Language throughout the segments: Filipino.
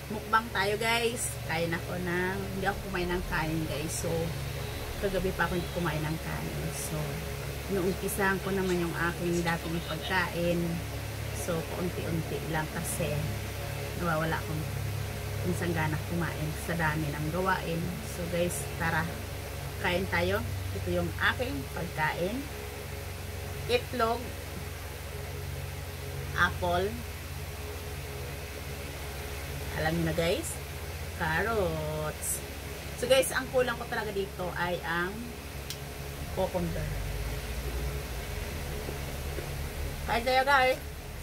Mukbang tayo guys. Kain ako ng, hindi ako kumain ng kanin guys. So, kagabi pa ako hindi kumain ng kanin. So, inuumpisahan ko naman yung aking dating pagkain. So, paunti-unti lang kasi nawawala akong minsan ganang kumain sa dami ng gawain. So guys, tara, kain tayo. Ito yung aking pagkain. Itlog, apple, alam niyo na guys, carrots. So guys, ang kulang ko talaga dito ay ang cucumber. Kain tayo guys.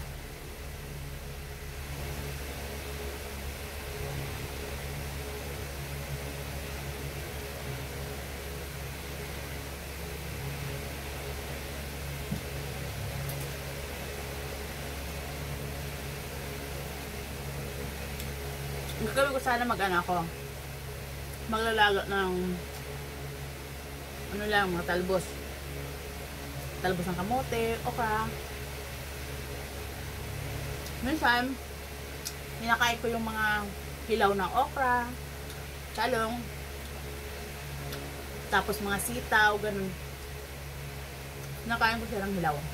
Gagawin ko sana maglalaga ng ano lang, mga talbos ng kamote, okra. Minsan kinakain ko yung mga hilaw ng okra, talong, tapos mga sitaw, ganun. Kinakain ko siya ng hilaw.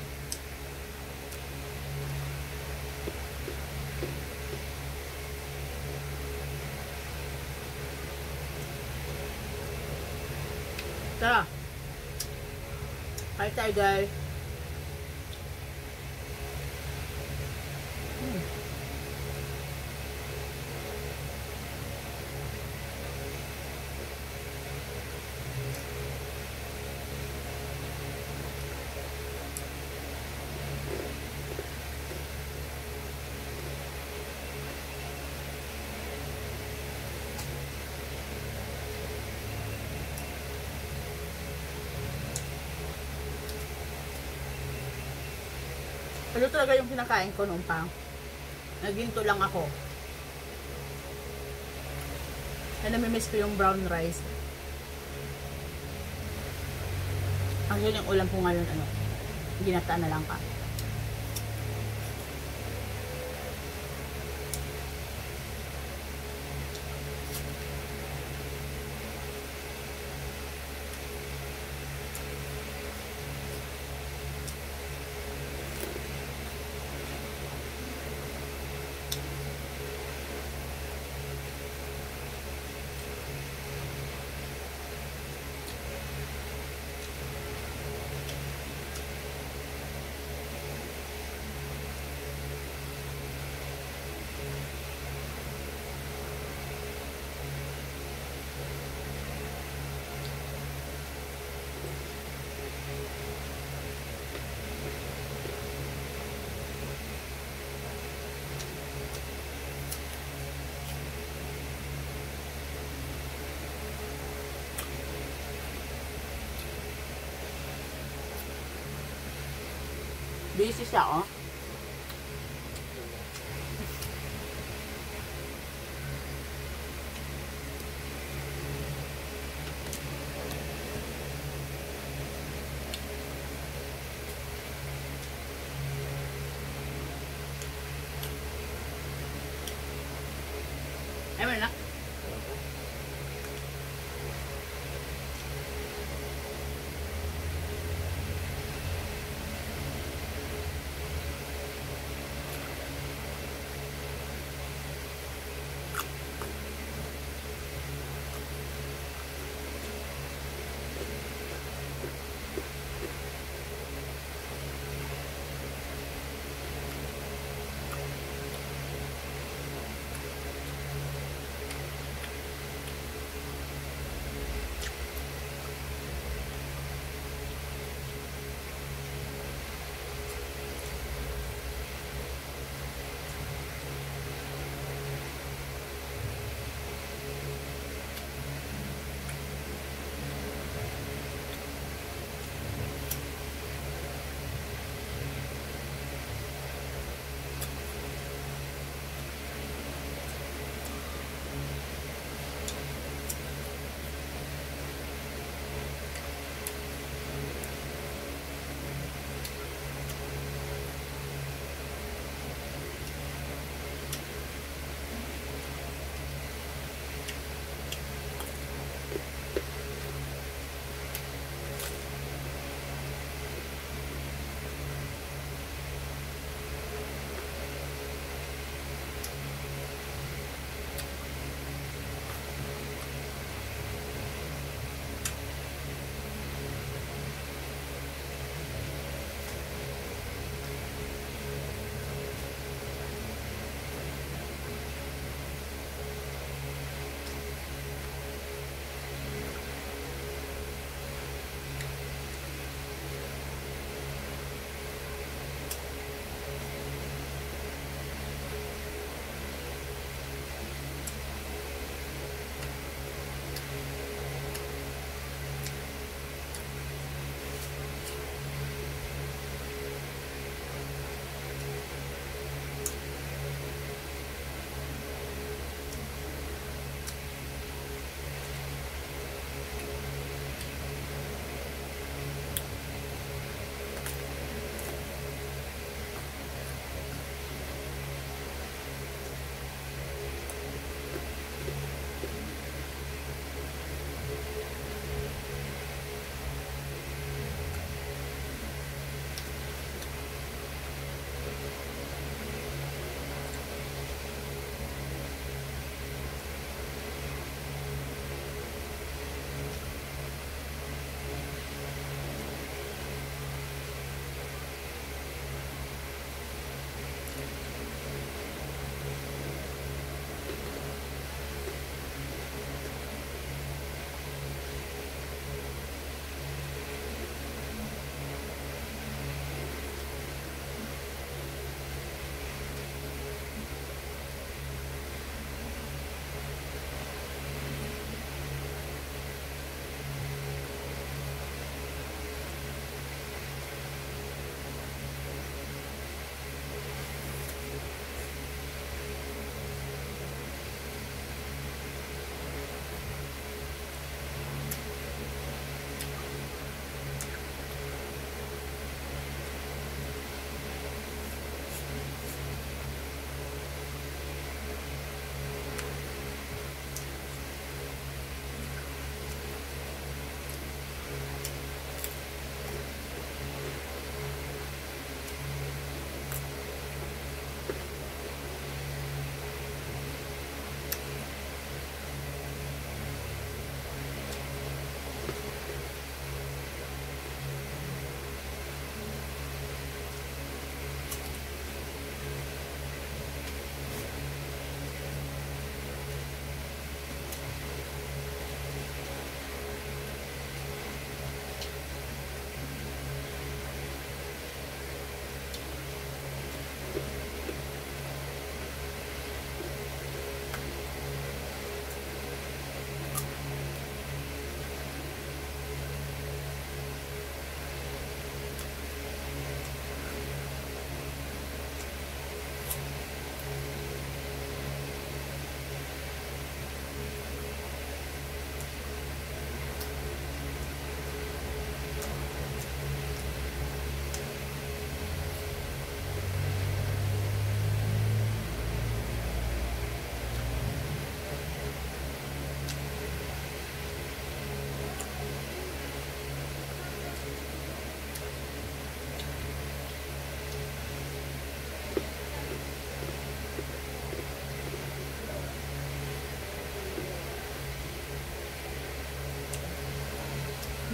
Tara, kain tayo guys. Ito talaga yung kinakain ko noon pa. Naginto lang ako. Na namimiss ko yung brown rice. Ang yun yung ulam ko ngayon, ginataan na lang pa. Busy siya, oh. Ay, wala na.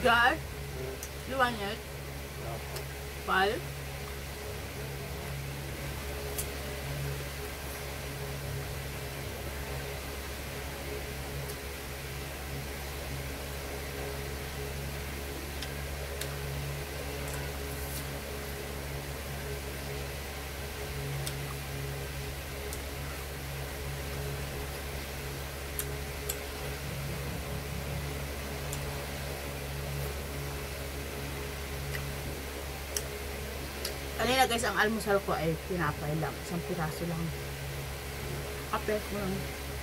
Guys, you want it? Five. Kanina guys, ang almusal ko ay tinapay lang. Isang piraso lang. Kape ko lang.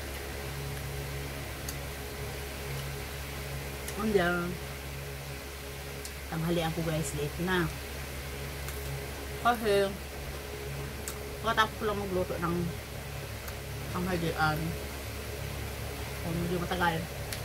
And then, tanghalian ko guys, late na. Kasi, pagkatapos ko lang magluto ng tanghalian. Kung hindi matagal.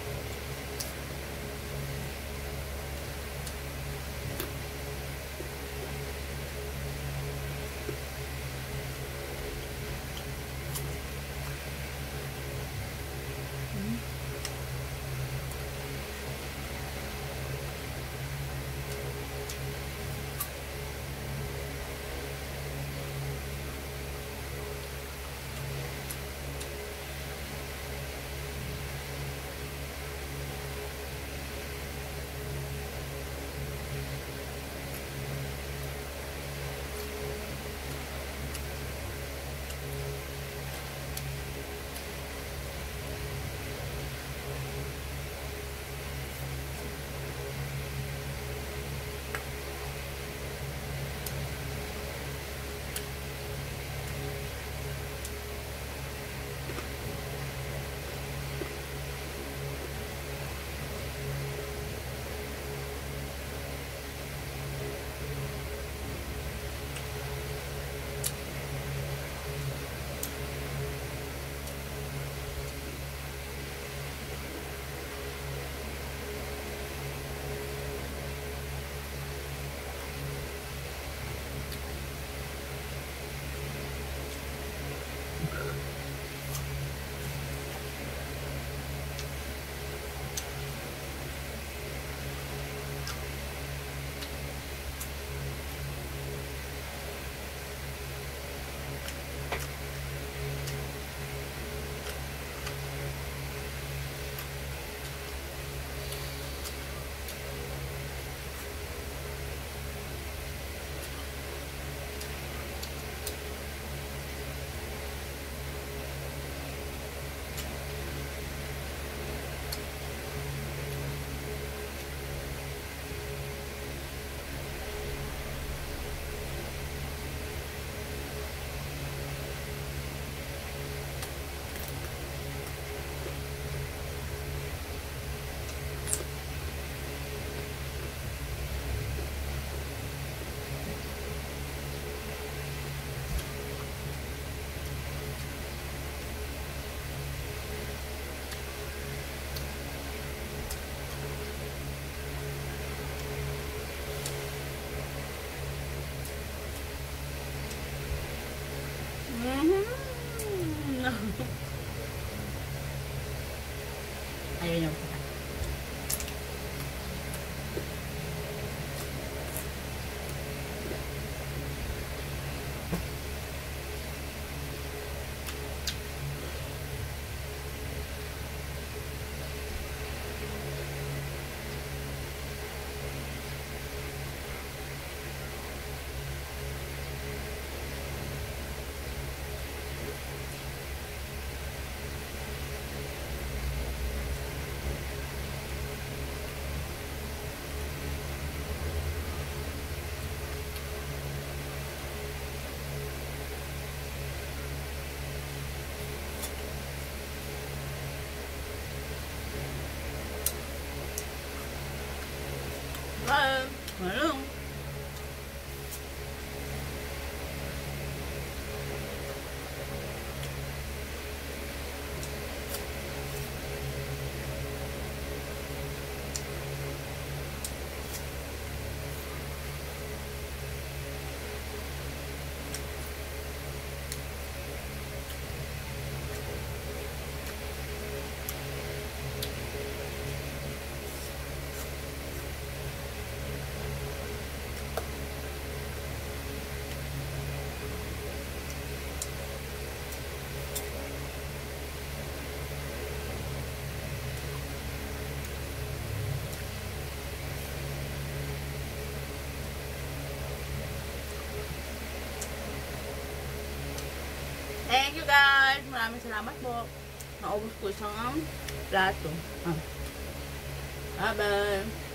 Ayaw niyo. Ano? Thank you guys. Maraming salamat po. Naubos ko isang plato. Bye-bye.